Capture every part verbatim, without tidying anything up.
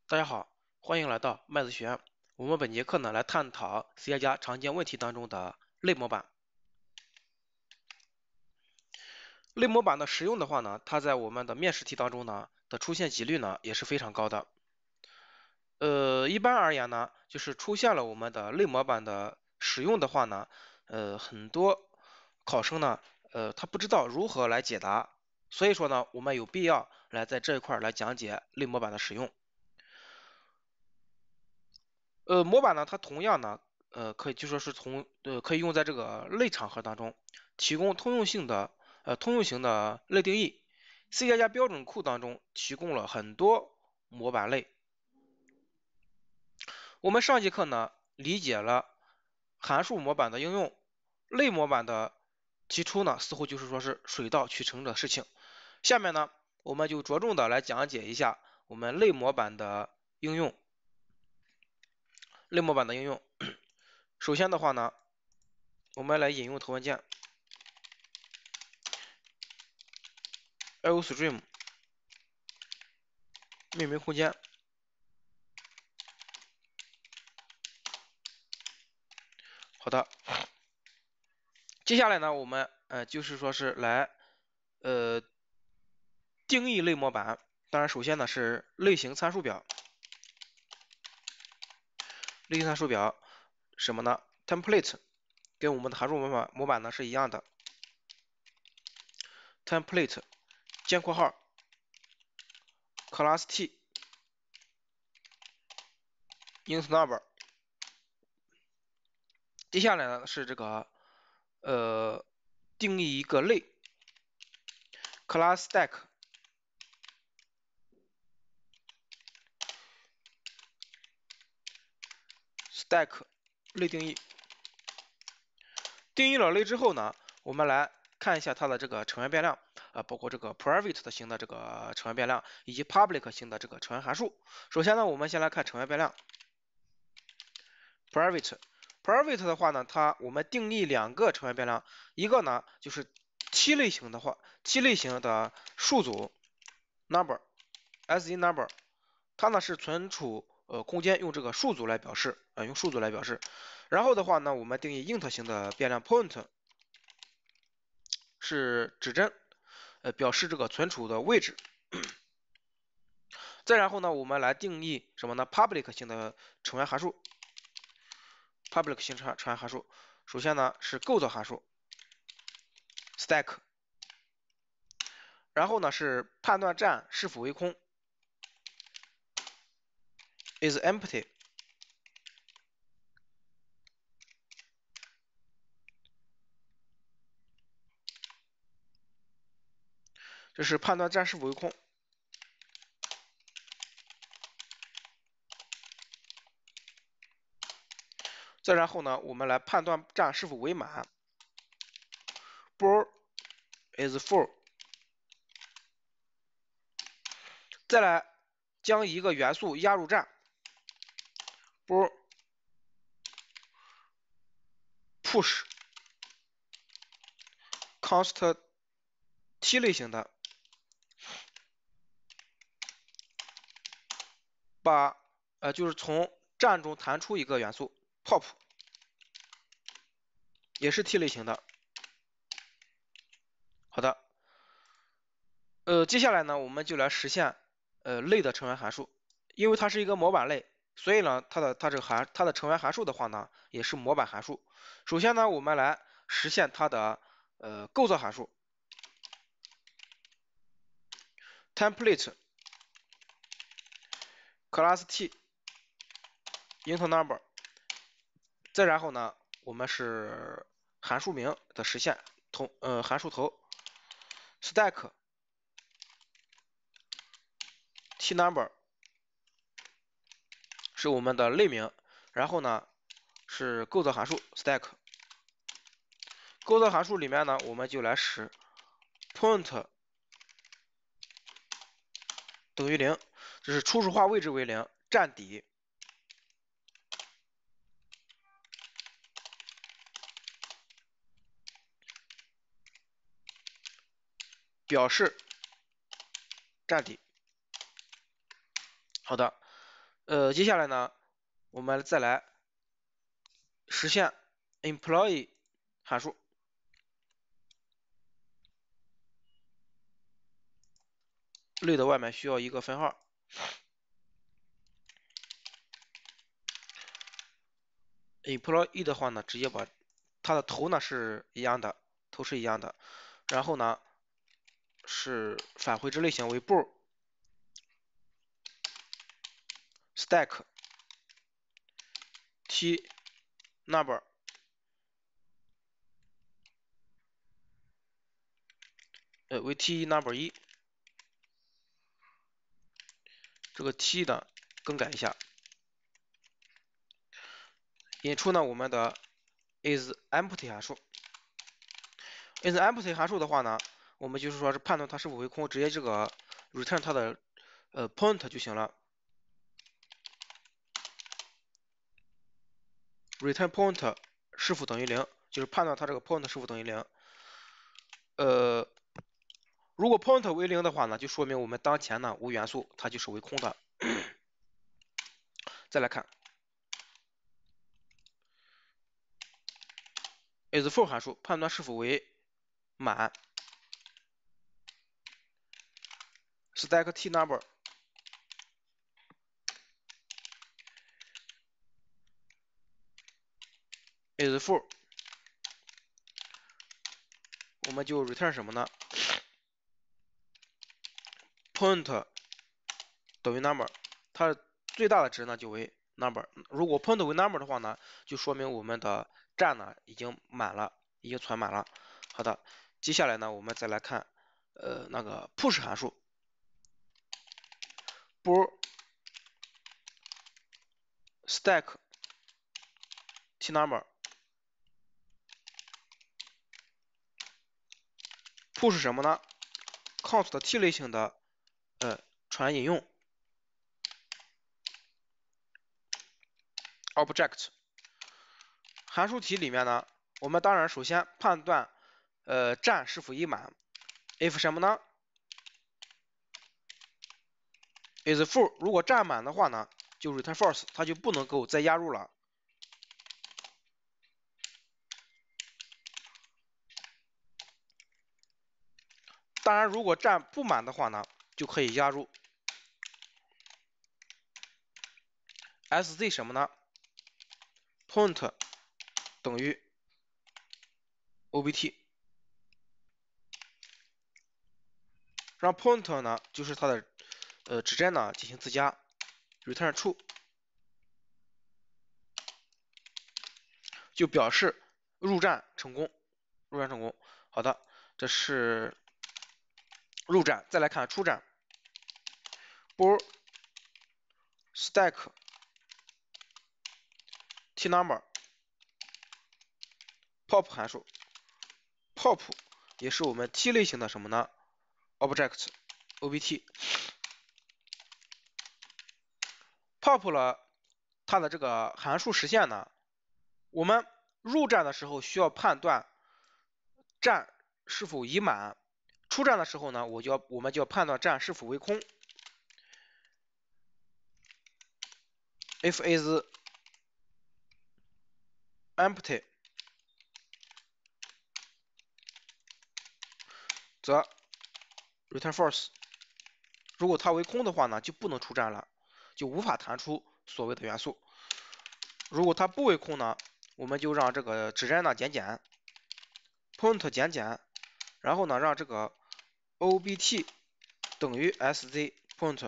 大家好，欢迎来到麦子学院。我们本节课呢来探讨 C 加加常见问题当中的类模板。类模板的使用的话呢，它在我们的面试题当中呢的出现几率呢也是非常高的。呃，一般而言呢，就是出现了我们的类模板的使用的话呢，呃，很多考生呢，呃，他不知道如何来解答，所以说呢，我们有必要来在这一块来讲解类模板的使用。呃，模板呢，它同样呢，呃，可以就说是从呃可以用在这个类场合当中，提供通用性的呃通用型的类定义。C 加加标准库当中提供了很多模板类。我们上节课呢理解了函数模板的应用，类模板的提出呢，似乎就是说是水到渠成的事情。下面呢，我们就着重的来讲解一下我们类模板的应用。类模板的应用，首先的话呢，我们来引用头文件 iostream 命名空间。好的，接下来呢，我们呃就是说是来呃定义类模板。当然，首先呢是类型参数表，类型参数表什么呢 ？template 跟我们的函数模板模板呢是一样的 ，template 尖括号 class t int number。接下来呢是这个呃定义一个类 class stack stack 类定义。定义了类之后呢，我们来看一下它的这个成员变量，啊，包括这个 private 型的这个成员变量，以及 public 型的这个成员函数。首先呢，我们先来看成员变量 private。private 的话呢，它我们定义两个成员变量，一个呢就是 T 类型的话，T 类型的数组 number as in number，它呢是存储呃空间用这个数组来表示，呃用数组来表示。然后的话呢，我们定义 int 型的变量 point。是指针，呃，表示这个存储的位置。再然后呢，我们来定义什么呢 ？public 型的成员函数 ，public 型成成员函数。首先呢是构造函数 stack，然后呢是判断站是否为空 is empty，这是判断站是否为空。再然后呢，我们来判断站是否为满 ，bool is full。再来将一个元素压入站 ，bool push const T 类型的，把呃就是从站中弹出一个元素 pop， 也是 T 类型的。好的，呃，接下来呢，我们就来实现呃类的成员函数，因为它是一个模板类，所以呢，它的它这个函它的成员函数的话呢，也是模板函数。首先呢，我们来实现它的呃构造函数 template class t int number，再然后呢，我们是函数名的实现，头呃函数头 stack t number 是我们的类名，然后呢是构造函数 stack。构造函数里面呢，我们就来使 point 等于零，这是初始化位置为零，站底表示站底。好的， 呃，接下来呢，我们再来实现 employee 函数。类的外面需要一个分号。employee 的话呢，直接把它的头呢是一样的，头是一样的，然后呢是返回之类型为 bool stack t number 呃为 t number 一，这个 t 呢更改一下，引出呢我们的 is empty 函数。is empty 函数的话呢，我们就是说是判断它是否为空，直接这个 return 它的呃 point 就行了。return point 是否等于零，就是判断它这个 point 是否等于零。呃，如果 point 为零的话呢，就说明我们当前呢无元素，它就是为空的。再来看 is full 函数，判断是否为满。stack t number is full， 我们就 return 什么呢 ？point 等于 number， 它最大的值呢就为 number。如果 point 为 number 的话呢，就说明我们的站呢已经满了，已经存满了。好的，接下来呢，我们再来看呃那个 push 函数 bool stack t number push 什么呢 ？count 的 t 类型的呃传引用 object 函数题里面呢，我们当然首先判断呃站是否已满 ，if 什么呢 ？is full， 如果站满的话呢，就 return false， 它就不能够再压入了。当然，如果站不满的话呢，就可以压入 sz 什么呢 ？point 等于 obt， 让 point 呢就是它的呃指针呢进行自加 ，return true， 就表示入站成功，入站成功。好的，这是入站。再来看出站 ，bool stack t number pop 函数 ，pop 也是我们 t 类型的什么呢 ？object obt pop 了它的这个函数实现呢，我们入站的时候需要判断站是否已满，出站的时候呢，我就要我们就要判断站是否为空。if is empty， 则 return false。如果它为空的话呢，就不能出站了，就无法弹出所谓的元素。如果它不为空呢，我们就让这个指针呢减减 ，point 减减，然后呢让这个 obt 等于 sz point，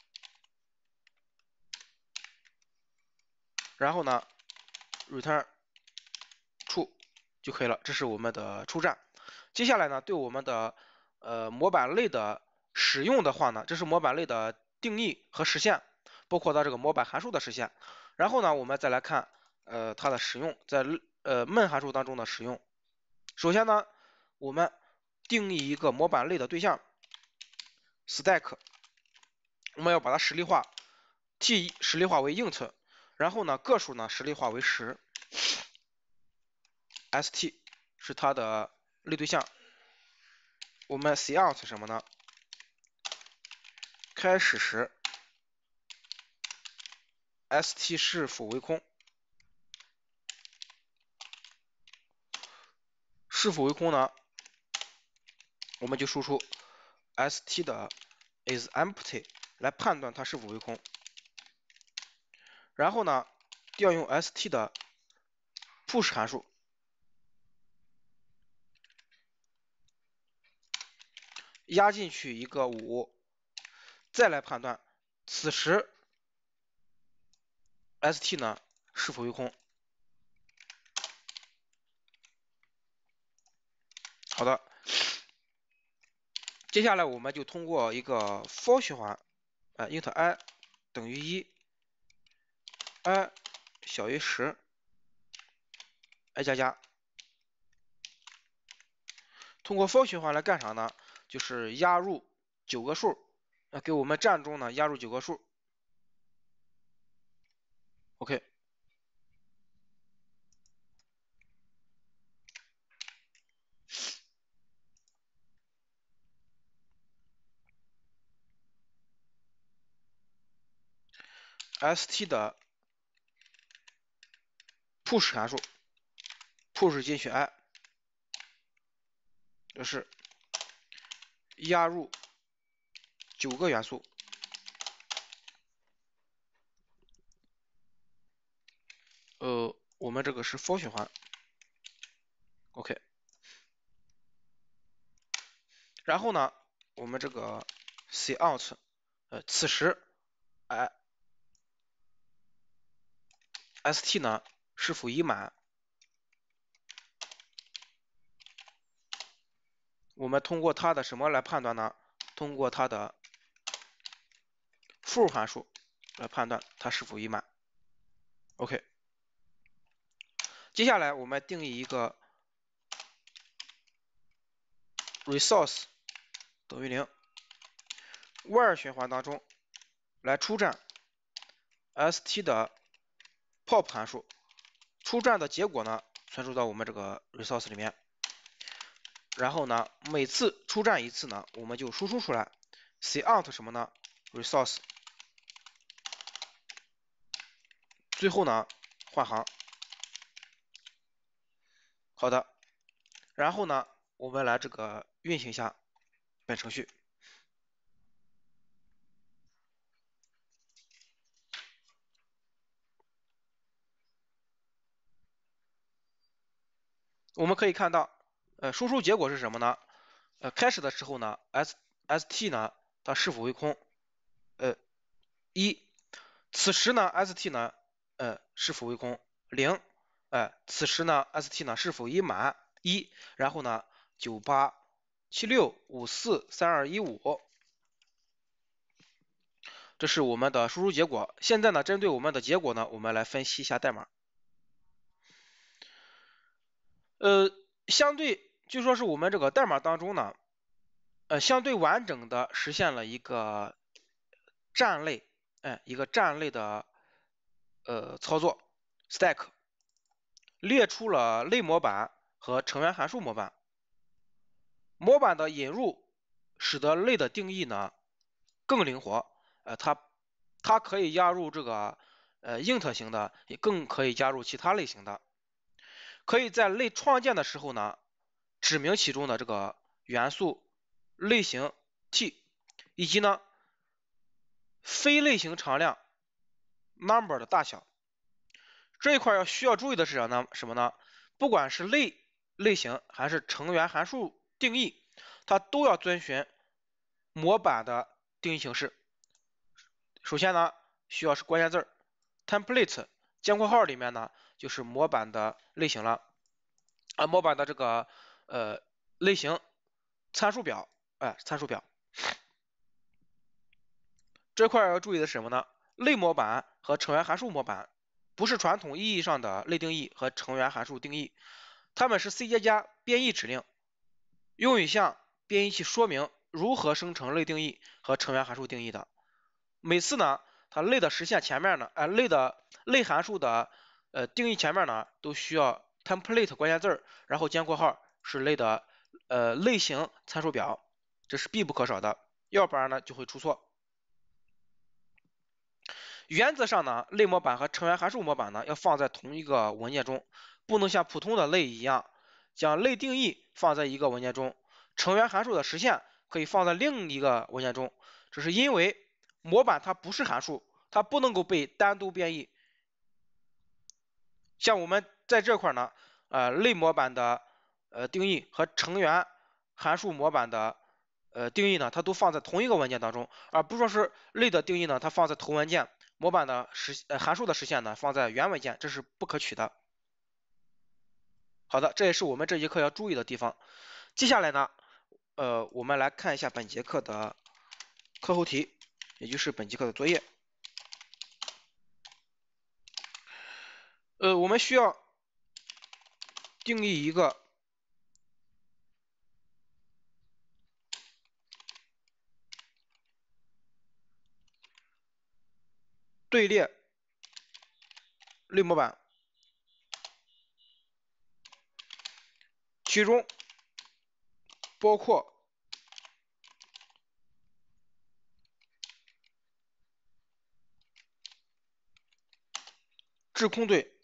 然后呢 return true 就可以了。这是我们的出站。接下来呢，对我们的呃模板类的使用的话呢，这是模板类的定义和实现，包括它这个模板函数的实现。然后呢，我们再来看呃它的使用，在呃 main 函数当中的使用。首先呢，我们定义一个模板类的对象 stack， 我们要把它实例化 ，t 实例化为 int， 然后呢个数呢实例化为十 ，st 是它的类对象。我们 cout 什么呢？开始时 st 是否为空，是否为空呢？我们就输出 st 的 is empty 来判断它是否为空。然后呢，调用 st 的 push 函数，压进去一个五，再来判断此时 st 呢是否为空。好的，接下来我们就通过一个 for 循环，呃 int i 等于一 ，i 小于十 ，i 加加。通过 for 循环来干啥呢？就是压入九个数，呃，给我们站中呢压入九个数。OK。st 的 push 函数 push 进去 i， 这是压入九个元素。呃，我们这个是 for 循环 ，OK。然后呢，我们这个 cout， 呃，此时，哎 ，st 呢是否已满？我们通过它的什么来判断呢？通过它的 full 函数来判断它是否已满。OK。接下来我们定义一个 resource 等于零 ，while 循环当中来出站 st 的 pop 函数，出站的结果呢传输到我们这个 resource 里面。然后呢，每次出站一次呢，我们就输出出来 cout 什么呢 ？resource。最后呢，换行。好的，然后呢，我们来这个运行一下本程序。我们可以看到，呃，输出结果是什么呢？呃，开始的时候呢 ，s st 呢，它是否为空？呃，一。此时呢 ，st 呢，呃，是否为空？零。呃，此时呢 ，st 呢是否已满？一。然后呢，九八七六五四三二一五，这是我们的输出结果。现在呢，针对我们的结果呢，我们来分析一下代码。呃，相对就说是我们这个代码当中呢，呃，相对完整的实现了一个站类，哎，一个站类的呃操作 stack。列出了类模板和成员函数模板。模板的引入使得类的定义呢更灵活，呃，它它可以加入这个呃 int 型的，也更可以加入其他类型的。可以在类创建的时候呢，指明其中的这个元素类型 t， 以及呢非类型常量 number 的大小。这一块要需要注意的是什么呢？什么呢？不管是类类型还是成员函数定义，它都要遵循模板的定义形式。首先呢，需要是关键字 template 尖括号里面呢就是模板的类型了，啊，模板的这个呃类型参数表，哎，参数表。这块要注意的是什么呢？类模板和成员函数模板不是传统意义上的类定义和成员函数定义，它们是 C 加加编译指令，用于向编译器说明如何生成类定义和成员函数定义的。每次呢，它类的实现前面呢，呃，类的类函数的呃定义前面呢，都需要 template 关键字，然后尖括号是类的呃类型参数表，这是必不可少的，要不然呢就会出错。 原则上呢，类模板和成员函数模板呢要放在同一个文件中，不能像普通的类一样，将类定义放在一个文件中，成员函数的实现可以放在另一个文件中。这是因为模板它不是函数，它不能够被单独编译。像我们在这块呢，呃，类模板的呃定义和成员函数模板的呃定义呢，它都放在同一个文件当中，而不是说是类的定义呢，它放在头文件，模板的实呃函数的实现呢放在原文件，这是不可取的。好的，这也是我们这节课要注意的地方。接下来呢，呃，我们来看一下本节课的课后题，也就是本节课的作业。呃，我们需要定义一个队列类模板，其中包括质控对、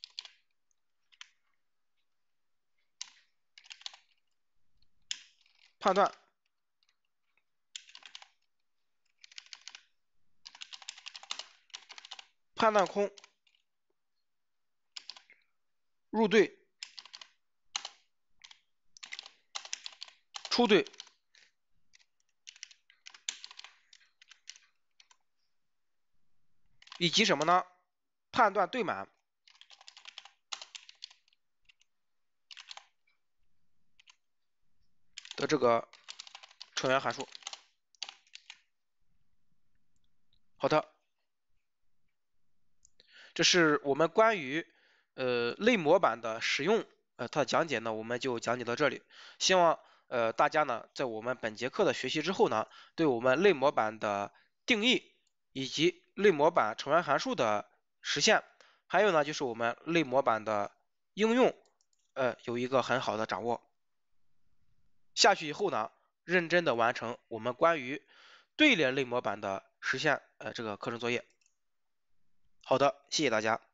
判断、判断空、入对、出对、以及什么呢？判断对满的这个成员函数。好的，这是我们关于呃类模板的使用，呃它的讲解呢，我们就讲解到这里。希望呃大家呢在我们本节课的学习之后呢，对我们类模板的定义以及类模板成员函数的实现，还有呢就是我们类模板的应用，呃有一个很好的掌握。下去以后呢，认真的完成我们关于队列类模板的实现呃这个课程作业。好的，谢谢大家。